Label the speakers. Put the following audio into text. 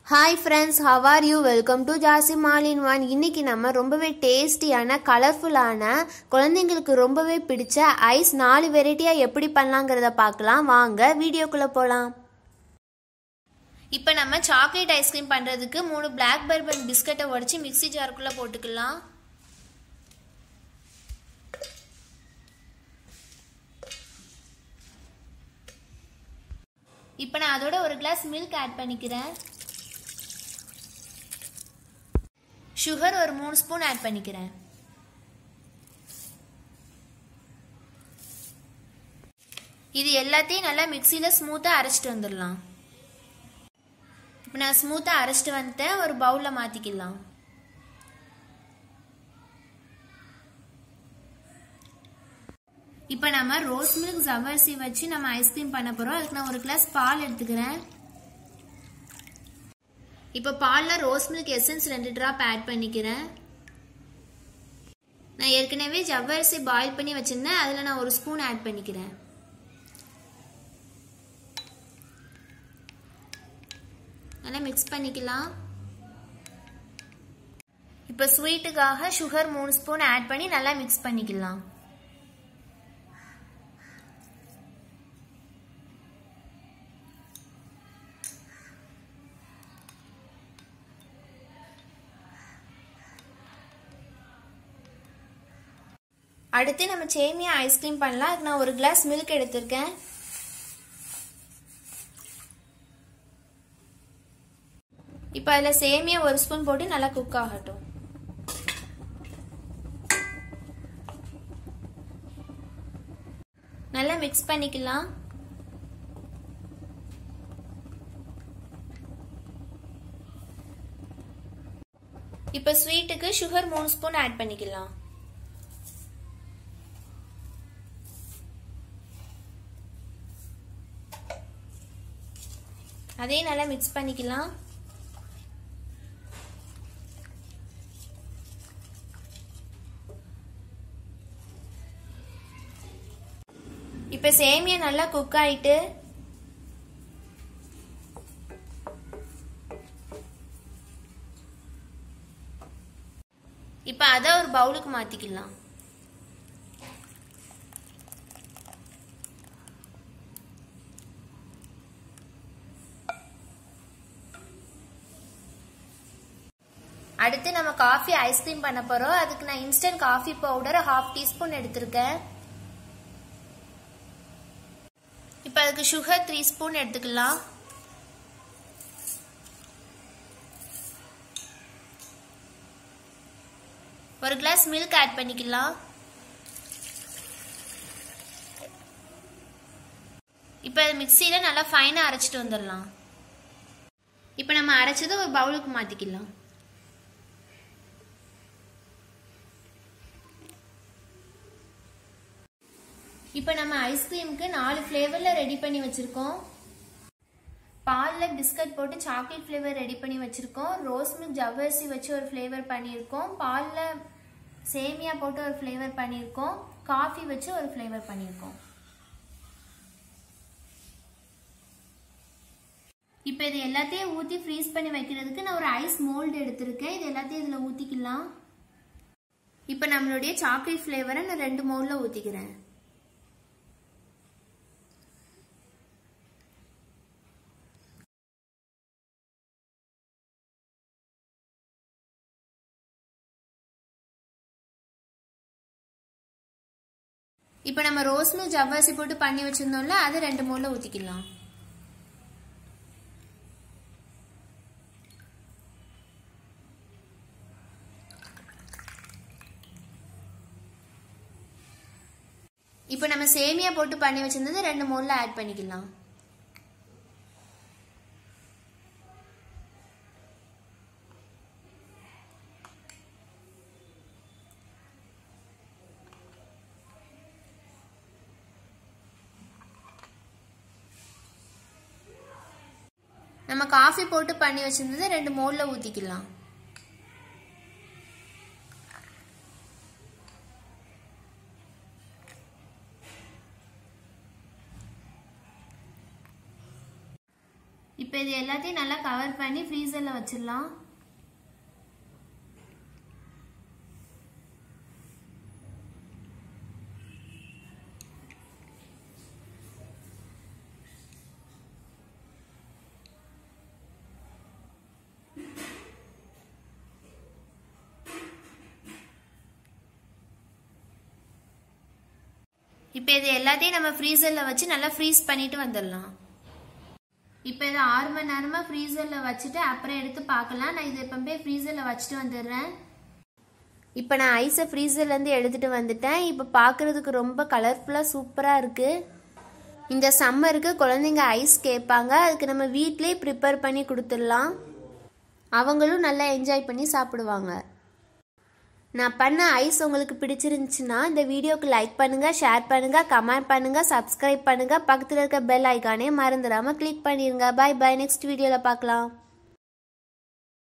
Speaker 1: Hi friends, how are you? Welcome to Jasim All in One. இன்னைக்கு நம்ம ரொம்பவே டேஸ்டியான கலர்ஃபுல்லான குழந்தைங்களுக்கு ரொம்பவே பிடிச்ச ஐஸ் 4 வெரைட்டியா எப்படி பண்ணலாம்ங்கறத பார்க்கலாம். வாங்க வீடியோக்குள்ள போலாம். இப்போ நம்ம சாக்லேட் ஐஸ்கிரீம் பண்றதுக்கு 3 Black Bourbon பிஸ்கட்டை உடைச்சு மிக்ஸி ஜாருக்குள்ள போட்டுக்கலாம். இப்போ நான் அதோட ஒரு கிளாஸ் மில்க் ஆட் பண்ணிக்கிறேன். சுகர் ஒரு 3 ஸ்பூன் ஆட் பண்ணிக்கிறேன். இது எல்லாத்தையும் நல்லா மிக்ஸில ஸ்மூத்தா அரைச்சிட்டு வந்துடலாம். இப்போ நான் ஸ்மூத்தா அரைச்சிட்டு வந்துட்டேன். ஒரு பவுல்ல மாத்திக்கலாம். இப்போ நம்ம ரோஸ் மில்க் ஜவ்வரிசி வச்சு நம்ம ஐஸ்கிரீம் பண்ண போறோம். அதுக்கு நான் ஒரு கிளாஸ் பால் எடுத்துக்கிறேன். இப்போ பால்ல rose milk essence 2 drop add பண்ணிக்கிறேன். நான் ஏற்கனவே ஜவ்வரிசி பாயில் பண்ணி வச்சிருந்தேன். அதுல நான் ஒரு ஸ்பூன் ஆட் பண்ணிக்கிறேன். நல்லா மிக்ஸ் பண்ணிக்கலாம். இப்போ ஸ்வீட்டுக்காக சுகர் 3 ஸ்பூன் ஆட் பண்ணி நல்லா மிக்ஸ் பண்ணிக்கலாம். அடுத்து நம்ம சேமியா ஐஸ்கிரீம் பண்ணலாம். அதுக்கு நான் ஒரு கிளாஸ் மில்க் எடுத்திருக்கேன். இப்போ அதுல சேமியா ஒரு ஸ்பூன் போட்டு நல்லா குக் ஆகட்டும். நல்லா மிக்ஸ் பண்ணிக்கலாம். இப்போ ஸ்வீட்டுக்கு சுகர் 3 ஸ்பூன் ஆட் பண்ணிக்கலாம். அதே நல்லா மிக்ஸ் பண்ணிக்கலாம். இப்ப சேமியா நல்லா குக் ஆயிட்டு இப்ப அத ஒரு பவுலுக்கு மாத்திக்கலாம். அடுத்து நம்ம காஃபி ஐஸ்கிரீம் பண்ண போறோம். அதுக்கு நான் இன்ஸ்டன்ட் காஃபி பவுடர் 1/2 டீஸ்பூன் எடுத்திருக்கேன். இப்போ அதுக்கு சுகர் 3 ஸ்பூன் எடுத்துக்கலாம். ஒரு கிளாஸ் மில்க் ஆட் பண்ணிக்கலாம். இப்போ மிக்ஸில நல்லா ஃபைனா அரைச்சிட்டு வந்துடலாம். இப்போ நம்ம அரைச்சதை ஒரு பவுலுக்கு மாத்திக்கலாம். இப்போ நம்ம ஐஸ்கிரீமுக்கு 4 ஃப்ளேவர்ல ரெடி பண்ணி வச்சிருக்கோம். பால்ல பிஸ்கட் போட்டு சாக்லேட் ஃப்ளேவர் ரெடி பண்ணி வச்சிருக்கோம். ரோஸ் மில்க் ஜவ்வரிசி வச்சு ஒரு ஃப்ளேவர் பண்ணியிருக்கோம். பால்ல சேமியா போட்டு ஒரு ஃப்ளேவர் பண்ணியிருக்கோம். காஃபி வச்சு ஒரு ஃப்ளேவர் பண்ணியிருக்கோம். இப்போ இது எல்லாத்தையும் ஊற்றி ஃப்ரீஸ் பண்ணி வைக்கிறதுக்கு நான் ஒரு ஐஸ் மோல்டு எடுத்திருக்கேன். இது எல்லாத்தையும் இதில் ஊற்றிக்கலாம். இப்போ நம்மளுடைய சாக்லேட் ஃப்ளேவரை நான் 2 மோல்டில் ஊற்றிக்கிறேன். இப்போ நம்ம ரோஸ் மில்க் ஜவ்வரிசி போட்டு பண்ணி வச்சிருந்தோம்ல, அது 2 மோல்ல ஊத்திக்கலாம். இப்போ நம்ம சேமியா போட்டு பண்ணி வச்சிருந்தது 2 மோல்ல ஆட் பண்ணிக்கலாம். நம்ம காஃபி போட்டு பண்ணி வச்சிருந்தது 2 மோல்ல ஊத்திக்கலாம். இப்போ இப்போ இது எல்லாத்தையும் நல்லா கவர் பண்ணி ஃப்ரீசரில் வச்சிடலாம். இப்போ இது எல்லாத்தையும் நம்ம ஃப்ரீசரில் வச்சு நல்லா ஃப்ரீஸ் பண்ணிட்டு வந்துடலாம். இப்போ இதை 6 மணி நேரமாக ஃப்ரீசரில் வச்சுட்டு அப்புறம் எடுத்து பார்க்கலாம். நான் இதை எப்போ ஃப்ரீசரில் வச்சுட்டு வந்துடுறேன். இப்போ நான் ஐஸை ஃப்ரீசர்லேருந்து எடுத்துகிட்டு வந்துட்டேன். இப்போ பார்க்குறதுக்கு ரொம்ப கலர்ஃபுல்லாக சூப்பராக இருக்குது. இந்த சம்மருக்கு குழந்தைங்க ஐஸ் கேட்பாங்க. அதுக்கு நம்ம வீட்டிலேயே ப்ரிப்பேர் பண்ணி கொடுத்துடலாம். அவங்களும் நல்லா என்ஜாய் பண்ணி சாப்பிடுவாங்க. நான் பண்ண ஐஸ் உங்களுக்கு பிடிச்சிருந்துச்சுன்னா இந்த வீடியோக்கு லைக் பண்ணுங்கள், ஷேர் பண்ணுங்கள், கமெண்ட் பண்ணுங்கள், சப்ஸ்கிரைப் பண்ணுங்கள். பக்கத்தில் இருக்க பெல் ஐக்கானே மறந்துடாமல் கிளிக் பண்ணிடுங்க. By by. நெக்ஸ்ட் வீடியோவில் பார்க்கலாம்.